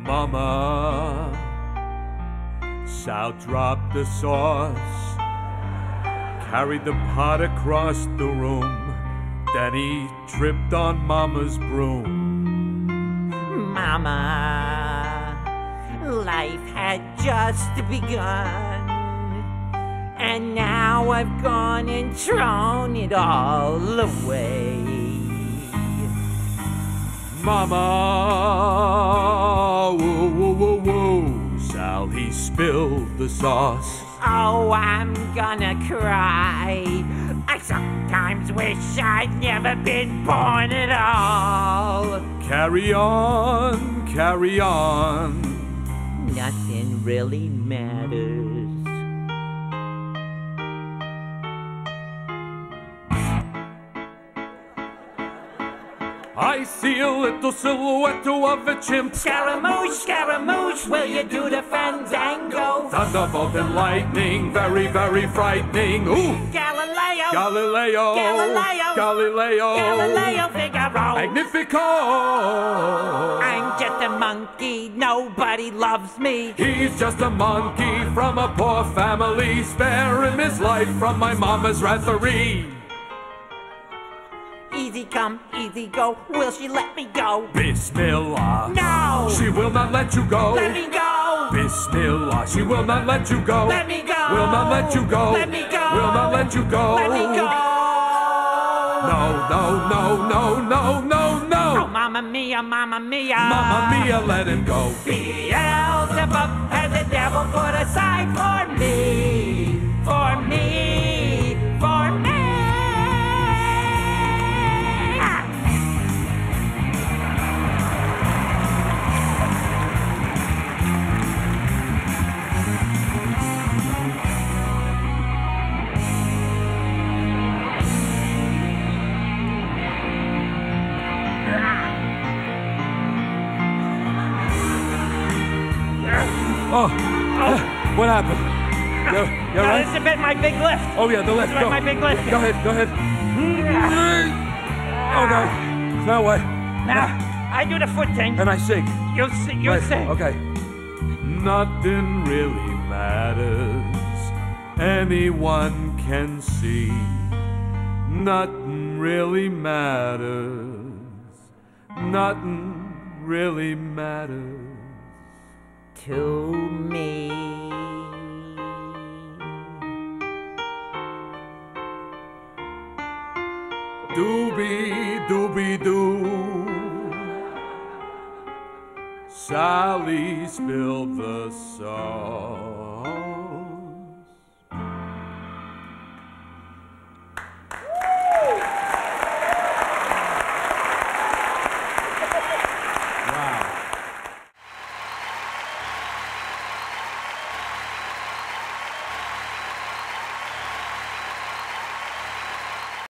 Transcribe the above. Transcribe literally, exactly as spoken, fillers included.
Mama, Sal dropped the sauce, carried the pot across the room, then he tripped on Mama's broom. Mama, life had just begun, and now I've gone and thrown it all away. Mama, whoa, whoa, whoa, whoa, Sal, he spilled the sauce. Oh, I'm gonna cry. I sometimes wish I'd never been born at all. Carry on, carry on. Nothing really matters. I see a little silhouette of a chimp. Scaramouche, Scaramouche, will you do the fandango? Thunderbolt and lightning, very, very frightening. Ooh! Galileo, Galileo, Galileo, Galileo, Galileo Figaro. Magnifico! I'm just a monkey, nobody loves me. He's just a monkey from a poor family. Spare him his life from my mama's wrathery. Easy come, easy go, will she let me go? Bismillah. No! She will not let you go. Let me go! Bismillah. She will not let you go. Let me go! Will not let you go. Let me go! Will not let you go. Let me go! No, no, no, no, no, no, no! Oh, Mamma Mia, Mamma Mia! Mamma Mia, let him go. Beelzebub has the devil put aside for me, for me, for me. Oh, oh. What happened? You, you No, right? this is a bit my big lift. Oh yeah, the lift. This is Go. my big lift. Go ahead, go ahead. Oh no, that way. Now, I do the foot thing. And I sing. You sing. You Right, sing. Okay. Nothing really matters. Anyone can see. Nothing really matters. Nothing really matters. To me. Doobie doobie doo. Sally spilled the sauce.